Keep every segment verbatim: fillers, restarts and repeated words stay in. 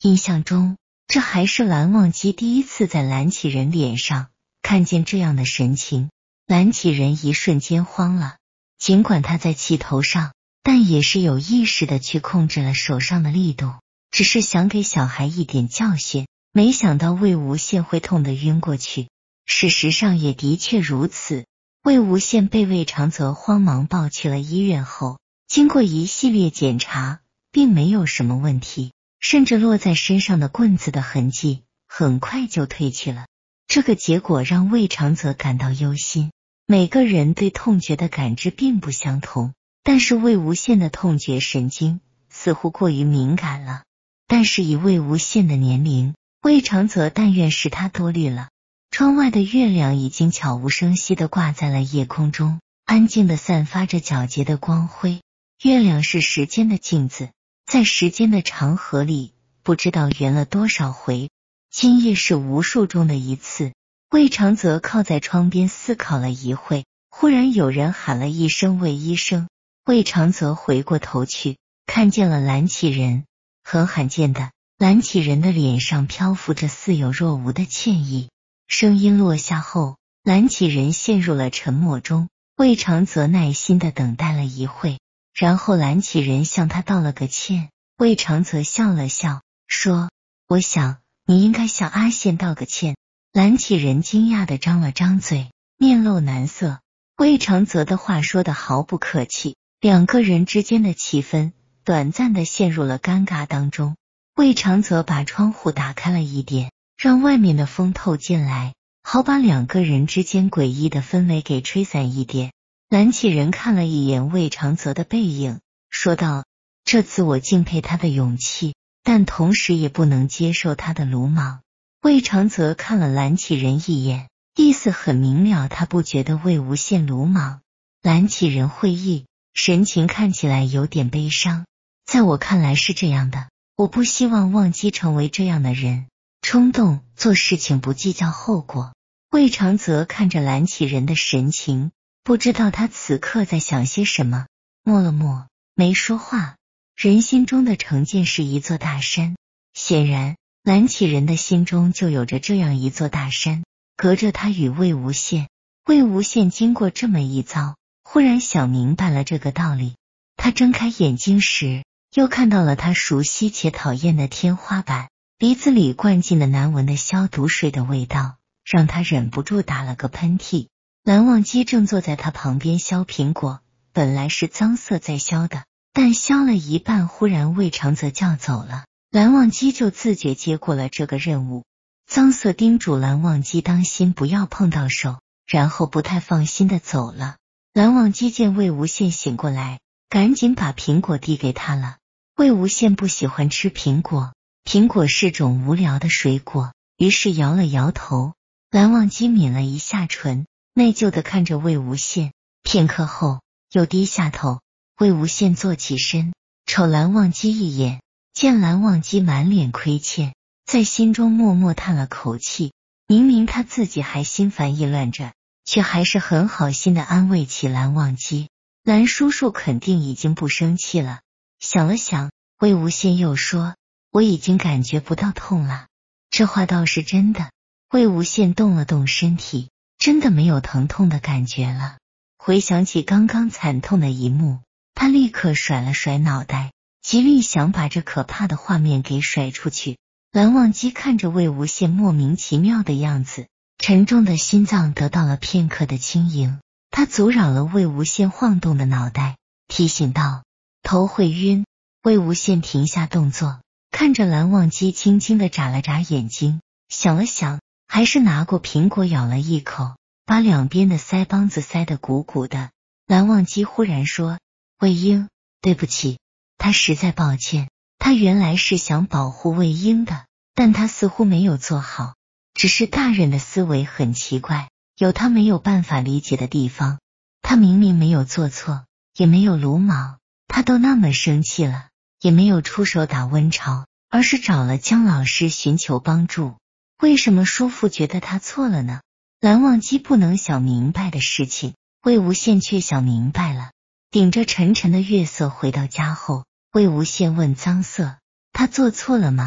印象中，这还是蓝忘机第一次在蓝启仁脸上看见这样的神情。蓝启仁一瞬间慌了，尽管他在气头上，但也是有意识的去控制了手上的力度，只是想给小孩一点教训，没想到魏无羡会痛得晕过去。事实上也的确如此，魏无羡被魏长泽慌忙抱去了医院后，经过一系列检查，并没有什么问题，甚至落在身上的棍子的痕迹很快就褪去了。这个结果让魏长泽感到忧心。每个人对痛觉的感知并不相同，但是魏无羡的痛觉神经似乎过于敏感了。但是以魏无羡的年龄，魏长泽但愿是他多虑了。窗外的月亮已经悄无声息地挂在了夜空中，安静地散发着皎洁的光辉。月亮是时间的镜子，在时间的长河里，不知道圆了多少回，今夜是无数中的一次。魏长泽靠在窗边思考了一会，忽然有人喊了一声魏医生。魏长泽回过头去，看见了蓝启仁。很罕见的，蓝启仁的脸上漂浮着似有若无的歉意。声音落下后，蓝启仁陷入了沉默中。魏长泽耐心的等待了一会，然后蓝启仁向他道了个歉。魏长泽笑了笑，说：我想你应该向阿宪道个歉。蓝启仁惊讶的张了张嘴，面露难色。魏长泽的话说的毫不客气，两个人之间的气氛短暂的陷入了尴尬当中。魏长泽把窗户打开了一点，让外面的风透进来，好把两个人之间诡异的氛围给吹散一点。蓝启仁看了一眼魏长泽的背影，说道：这次我敬佩他的勇气，但同时也不能接受他的鲁莽。魏长泽看了蓝启仁一眼，意思很明了，他不觉得魏无羡鲁莽。蓝启仁会意，神情看起来有点悲伤。在我看来是这样的，我不希望忘机成为这样的人，冲动，做事情不计较后果。魏长泽看着蓝启仁的神情，不知道他此刻在想些什么，默了默，没说话。人心中的成见是一座大山，显然蓝启仁的心中就有着这样一座大山，隔着他与魏无羡。魏无羡经过这么一遭，忽然想明白了这个道理。他睁开眼睛时，又看到了他熟悉且讨厌的天花板，鼻子里灌进了难闻的消毒水的味道，让他忍不住打了个喷嚏。蓝忘机正坐在他旁边削苹果，本来是脏色在削的，但削了一半，忽然魏长泽叫走了，蓝忘机就自觉接过了这个任务。脏色叮嘱蓝忘机当心不要碰到手，然后不太放心的走了。蓝忘机见魏无羡醒过来，赶紧把苹果递给他了。魏无羡不喜欢吃苹果，苹果是种无聊的水果，于是摇了摇头。蓝忘机抿了一下唇，内疚的看着魏无羡，片刻后又低下头。魏无羡坐起身，瞅蓝忘机一眼，见蓝忘机满脸亏欠，在心中默默叹了口气。明明他自己还心烦意乱着，却还是很好心的安慰起蓝忘机。蓝叔叔肯定已经不生气了。想了想，魏无羡又说：我已经感觉不到痛了。这话倒是真的。魏无羡动了动身体，真的没有疼痛的感觉了。回想起刚刚惨痛的一幕，他立刻甩了甩脑袋，极力想把这可怕的画面给甩出去。蓝忘机看着魏无羡莫名其妙的样子，沉重的心脏得到了片刻的轻盈。他阻扰了魏无羡晃动的脑袋，提醒道：头会晕。魏无羡停下动作，看着蓝忘机，轻轻的眨了眨眼睛，想了想，还是拿过苹果咬了一口，把两边的腮帮子塞得鼓鼓的。蓝忘机忽然说：魏婴，对不起。他实在抱歉，他原来是想保护魏婴的，但他似乎没有做好。只是大人的思维很奇怪，有他没有办法理解的地方。他明明没有做错，也没有鲁莽，他都那么生气了，也没有出手打温巢，而是找了姜老师寻求帮助。为什么叔父觉得他错了呢？蓝忘机不能想明白的事情，魏无羡却想明白了。顶着沉沉的月色回到家后，魏无羡问脏色：他做错了吗？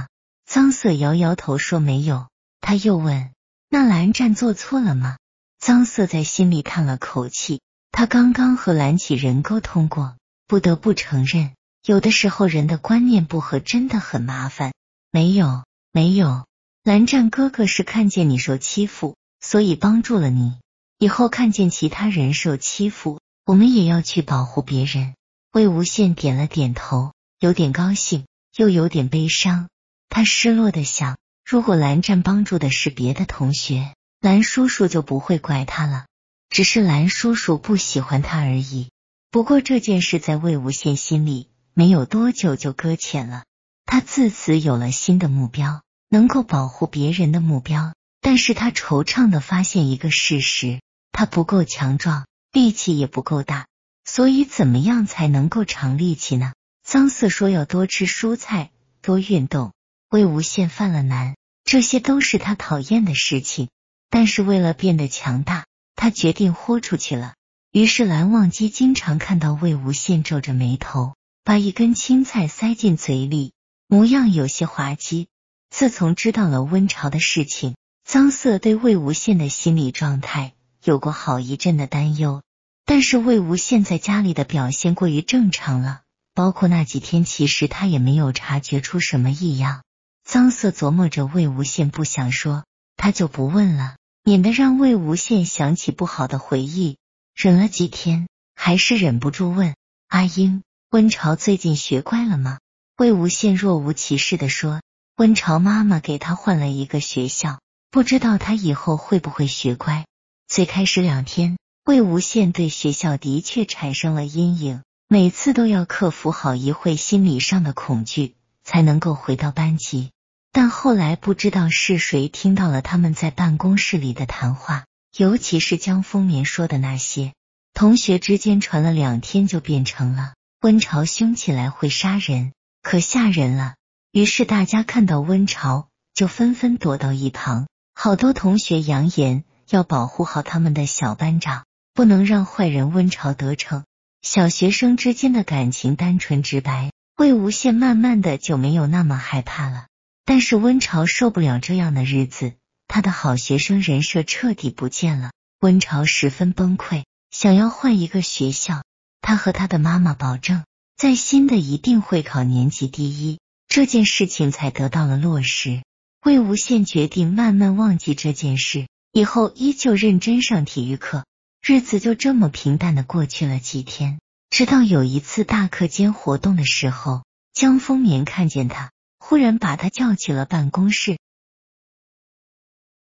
臧瑟摇摇头说没有。他又问，那蓝湛做错了吗？臧瑟在心里叹了口气，他刚刚和蓝启仁沟通过，不得不承认，有的时候人的观念不合真的很麻烦。没有，没有，蓝湛哥哥是看见你受欺负，所以帮助了你。以后看见其他人受欺负，我们也要去保护别人。魏无羡点了点头，有点高兴，又有点悲伤。他失落地想，如果蓝湛帮助的是别的同学，蓝叔叔就不会怪他了，只是蓝叔叔不喜欢他而已。不过这件事在魏无羡心里没有多久就搁浅了，他自此有了新的目标，能够保护别人的目标。但是他惆怅地发现一个事实，他不够强壮，力气也不够大，所以怎么样才能够长力气呢？臧瑟说要多吃蔬菜，多运动。魏无羡犯了难，这些都是他讨厌的事情，但是为了变得强大，他决定豁出去了。于是蓝忘机经常看到魏无羡皱着眉头，把一根青菜塞进嘴里，模样有些滑稽。自从知道了温巢的事情，臧瑟对魏无羡的心理状态有过好一阵的担忧，但是魏无羡在家里的表现过于正常了，包括那几天其实他也没有察觉出什么异样。臧瑟琢磨着魏无羡不想说，他就不问了，免得让魏无羡想起不好的回忆。忍了几天，还是忍不住问，阿英，温巢最近学乖了吗？魏无羡若无其事地说，温巢妈妈给他换了一个学校，不知道他以后会不会学乖。最开始两天，魏无羡对学校的确产生了阴影，每次都要克服好一会心理上的恐惧，才能够回到班级。但后来不知道是谁听到了他们在办公室里的谈话，尤其是江丰眠说的那些，同学之间传了两天就变成了温巢凶起来会杀人，可吓人了。于是大家看到温巢就纷纷躲到一旁，好多同学扬言要保护好他们的小班长，不能让坏人温巢得逞。小学生之间的感情单纯直白，魏无羡慢慢的就没有那么害怕了。但是温巢受不了这样的日子，他的好学生人设彻底不见了，温巢十分崩溃，想要换一个学校。他和他的妈妈保证，在新的一定会考年级第一，这件事情才得到了落实。魏无羡决定慢慢忘记这件事，以后依旧认真上体育课。日子就这么平淡的过去了几天，直到有一次大课间活动的时候，江丰眠看见他，忽然把他叫去了办公室。